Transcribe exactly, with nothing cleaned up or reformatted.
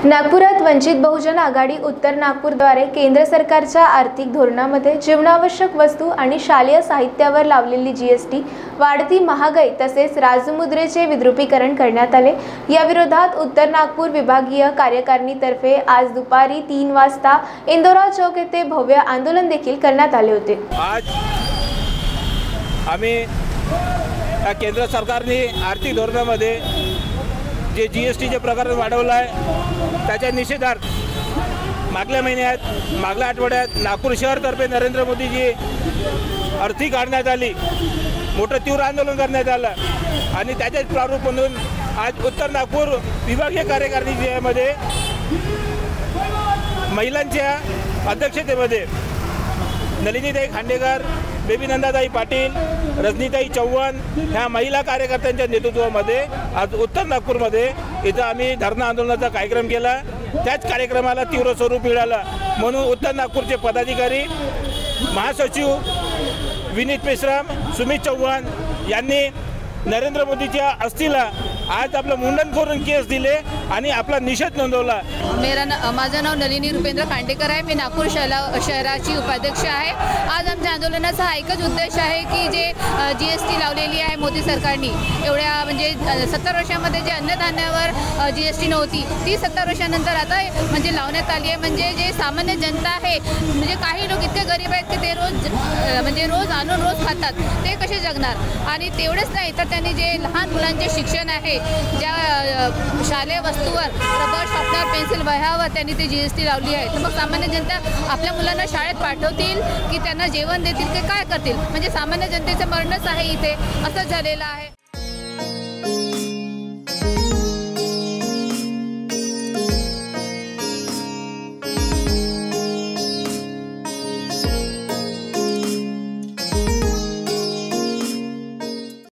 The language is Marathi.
नागपुरात वंचित बहुजन आघाडी उत्तर नागपूरद्वारे केंद्र सरकारच्या आर्थिक धोरणामध्ये जीवनावश्यक वस्तू आणि शालेय साहित्यावर लावलेली जीएसटी, वाढती महागाई तसेच राजमुद्रेचे विद्रुपीकरण करण्यात आले। या विरोधात उत्तर नागपूर विभागीय कार्यकारिणीतर्फे आज दुपारी तीन वाजता इंदोरा चौक येथे भव्य आंदोलन देखील करण्यात आले होते। आज आम्ही केंद्र सरकारने आर्थिक धोरणामध्ये जे जीएसटीचे प्रकरण वाढवलं आहे त्याच्या निषेधार्थ मागल्या महिन्यात मागल्या आठवड्यात नागपूर शहरतर्फे नरेंद्र मोदीजी अर्थी काढण्यात आली, मोठं तीव्र आंदोलन करण्यात आलं आणि त्याच्याच प्रारूप म्हणून आज उत्तर नागपूर विभागीय कार्यकारिणीमध्ये महिलांच्या अध्यक्षतेमध्ये नलिनीताई खांडेकर, बेबी नंदाताई पाटील, रजनीताई चव्हाण ह्या महिला कार्यकर्त्यांच्या नेतृत्वामध्ये आज उत्तर नागपूरमध्ये इथं आम्ही धरणं आंदोलनाचा कार्यक्रम केला। त्याच कार्यक्रमाला तीव्र स्वरूप मिळालं म्हणून उत्तर नागपूरचे पदाधिकारी, महासचिव विनीत मेश्राम, सुमित चव्हाण यांनी नरेंद्र मोदीच्या अस्थीला आज आपलं मुंडन करून केस दिले आणि आपला निषेध नोंदवला। मेरा ना, माझं नाव नलिनी रुपेंद्र खांडेकर आहे। मी नागपूर शहरा शहराची उपाध्यक्ष आहे। आज आमच्या आंदोलनाचा हा एकच उद्देश आहे की जे जीएसटी लावलेली आहे मोदी सरकारने, एवढ्या म्हणजे सत्तर वर्षामध्ये जे अन्नधान्यावर जीएसटी नव्हती ती सत्तर वर्षानंतर आता म्हणजे लावण्यात आली आहे। म्हणजे जे सामान्य जनता आहे, म्हणजे काही लोक इतके गरीब आहेत की ते रोज म्हणजे रोज आणून रोज खातात, ते कसे जगणार। आणि तेवढेच नाही तर त्यांनी जे लहान मुलांचे शिक्षण आहे, ज्या शालेय वस्तूवर रबर, शॉर्पनर, पेन्सिल, वह्यावर त्यांनी ती जीएसटी लावली आहे। तर मग सामान्य जनता आपल्या मुलांना शाळेत पाठवतील की त्यांना जेवण देतील की काय करतील? म्हणजे सामान्य जनतेचं मरणच आहे इथे, असं झालेलं आहे।